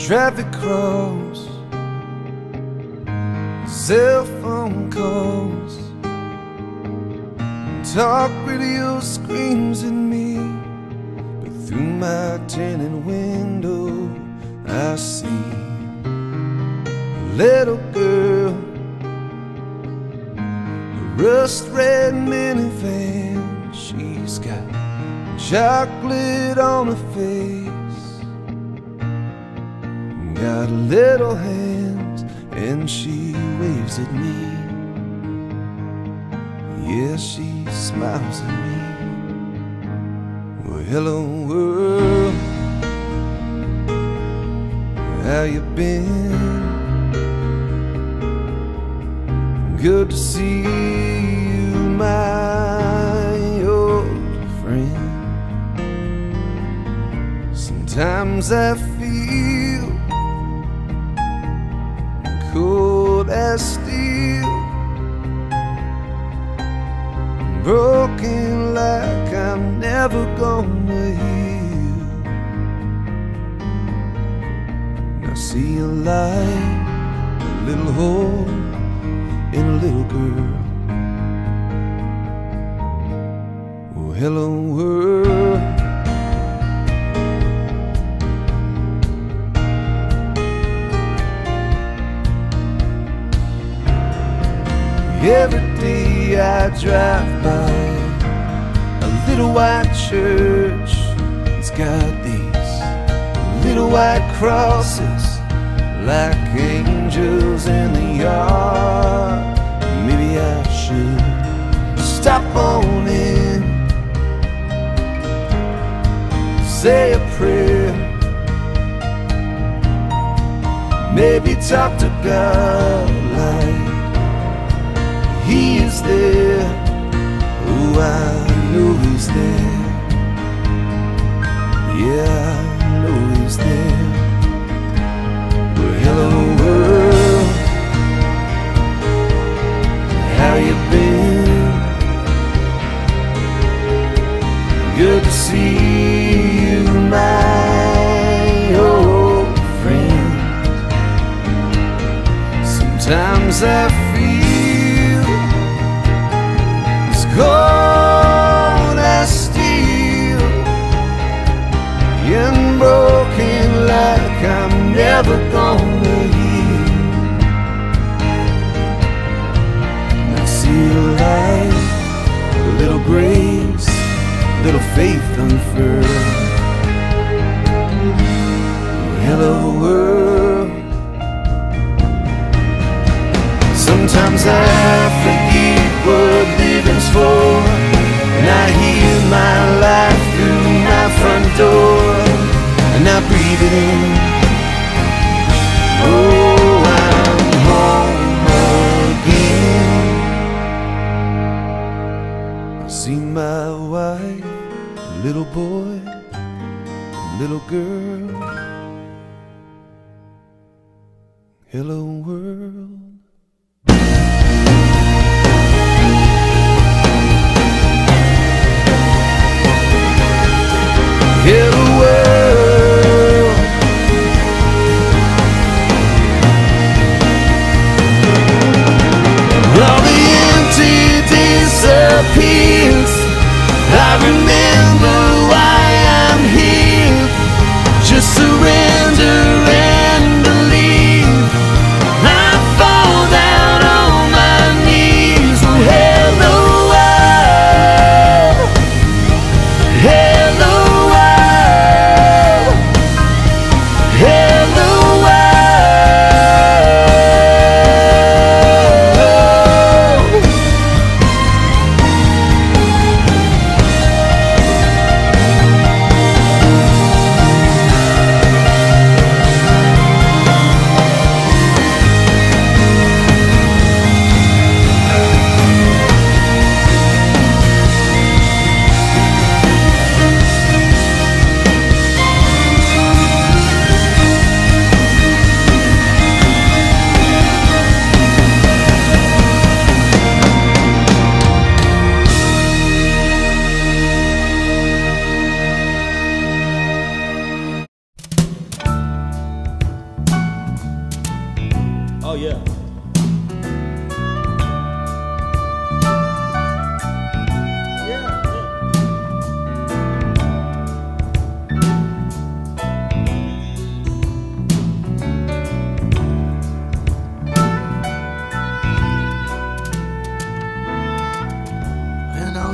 traffic cross, cell phone calls, talk radio screams at me, but through my tinted window I see a little girl, a rust-red minivan. She's got chocolate on her face, got little hands, and she waves at me. Yeah, she smiles at me. Well, hello world, how you been? Good to see you, my old friend. Sometimes I feel cold as steel, broken like I'm never gonna heal. I see a light, a little hole in a little girl. Oh, hello world. Every day I drive by a little white church. It's got these little white crosses like angels in the yard. Maybe I should stop on in, say a prayer, maybe talk to God like He is there. Oh, I know He's there. Yeah, I know He's there. Well, hello world, how you been? Good to see you, my old friend. Sometimes I feel cold as steel and broken like I'm never gonna heal. I see a light, a little grace, a little faith unfurled. Hello world. Sometimes I forget what living's for, and I hear my life through my front door, and I breathe it in. Oh, I'm home again. I see my wife, a little boy, a little girl. Hello world. Hello world. All the empty disappears. I remember why I'm here. Just surrender and believe.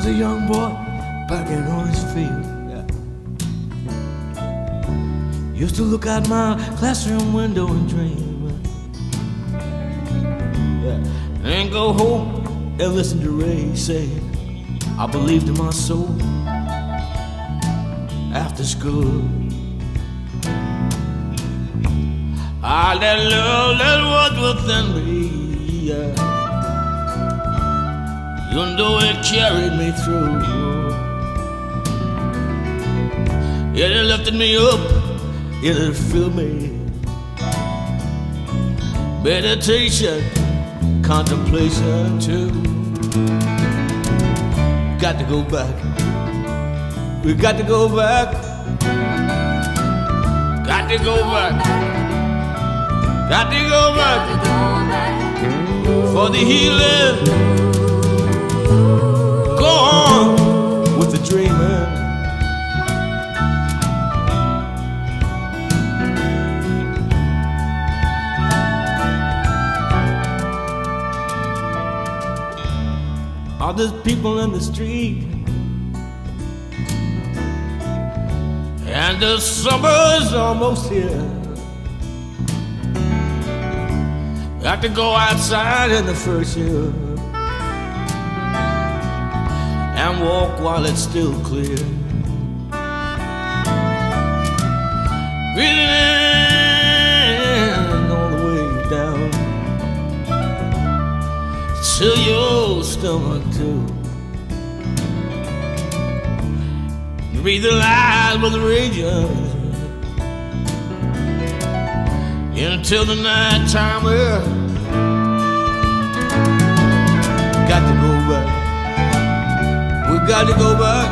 was a young boy back in Orangefield. Used to look out my classroom window and dream. And go home and listen to Ray say, I believed in my soul after school. That love that was within me, even though it carried me through, it lifted me up, it filled me. Meditation, contemplation too. Got to go back. We got to go back. Got to go back. Got to go back for the healing. Go on with the dreaming. All these people in the street, and the summer's almost here. Got to go outside in the first year and walk while it's still clear. Breathing in all the way down to your stomach too. Breathe the light with the radiance until the night time. Got to go back. We got to go back.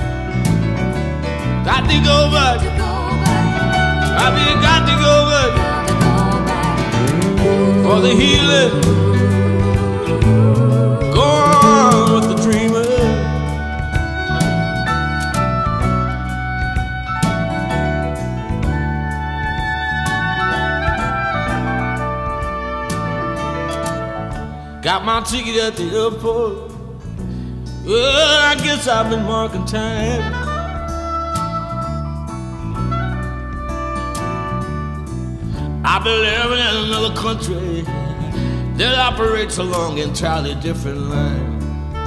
Got to go back. I mean, got to go back for the healing. Go on with the dreaming. Got my ticket at the airport. Well, I guess I've been marking time. I've been living in another country that operates along entirely different lines.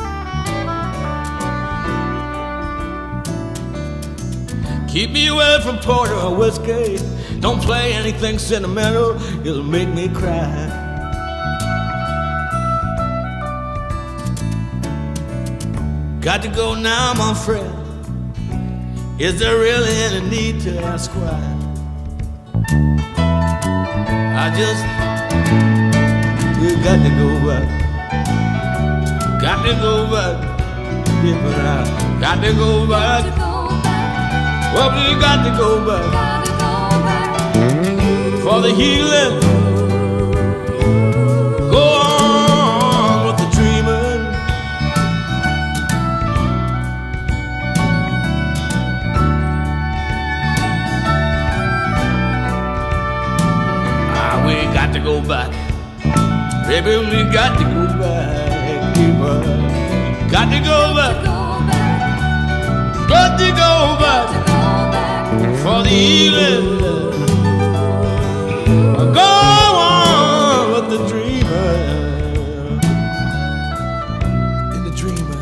Keep me away from porter or whiskey. Don't play anything sentimental, it'll make me cry. Got to go now, my friend. Is there really any need to ask why? We got to go back. Got to go back. Got to go back. Well, we got to go back for the healing. Go on with the dreaming. We got to go back. Baby, we got to go back. Got to go back. Got to go back for the healing. Go on with the dreamer. In the dreamer.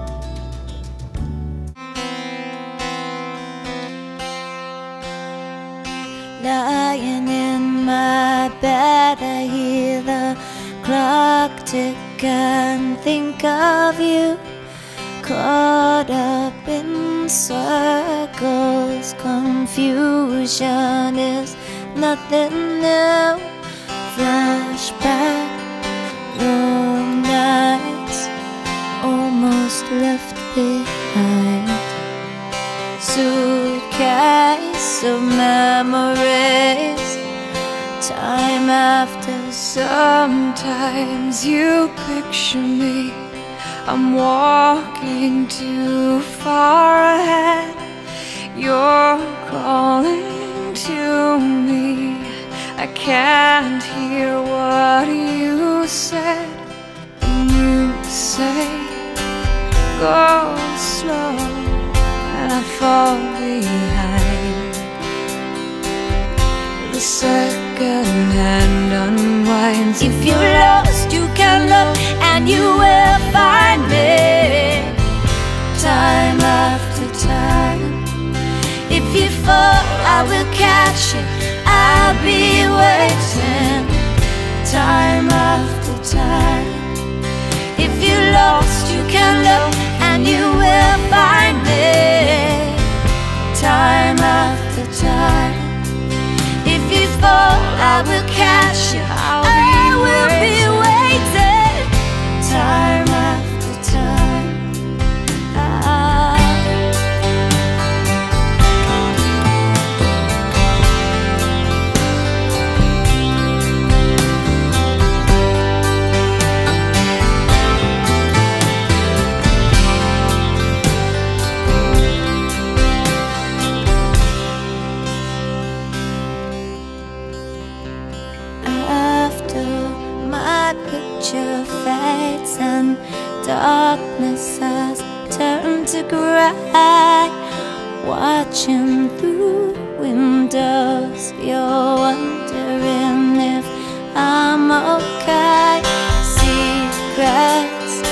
Lying in my bed, I hear the clock tick and think of you. Caught up in circles, confusion is nothing new. Flashback, long nights almost left behind. Suitcase of memories, time after. Sometimes you picture me, I'm walking too far ahead. You're calling to me, I can't hear what you said. And you say, go slow and I fall behind. The second hand unwinds. If you're lost, you can look and you will find me, time after time. If you fall, I will catch you, I'll be waiting, time after time. If you're lost, you can look and you will find me, time after time. If you fall, I will catch you, I will be waiting, time after time. Picture fades and darkness has turned to gray. Watching through windows, you're wondering if I'm okay. Secrets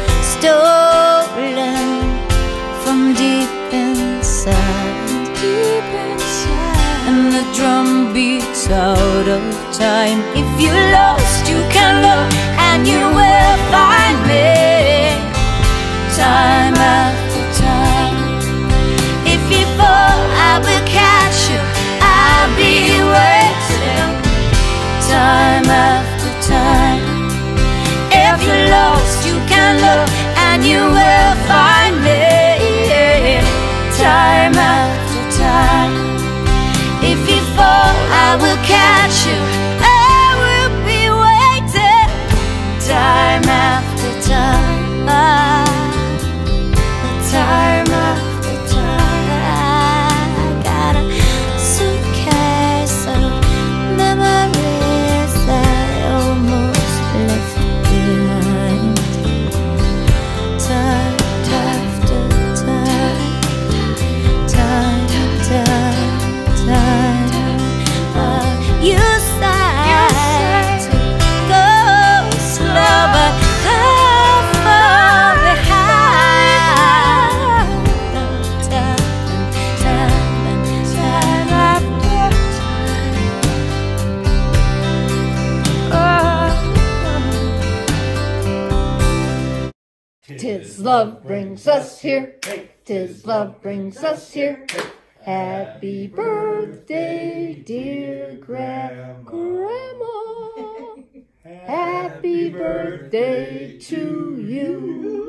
stolen from deep inside, and the drum beats out of time. If you're lost, you can look and you will find me, time after time. If you fall, I will catch you, I'll be waiting, time after time. If you're lost, you can look and you will find me, time after time. If you fall, I will catch you, I will be waiting, time after time. Time after time. I got a suitcase of memories that I almost left behind, time after time, time after time. You said to go slow, but I fall behind. Time and time after time. 'Tis love brings us here, 'tis love brings us here. Happy birthday, dear Grandma. Happy birthday to you.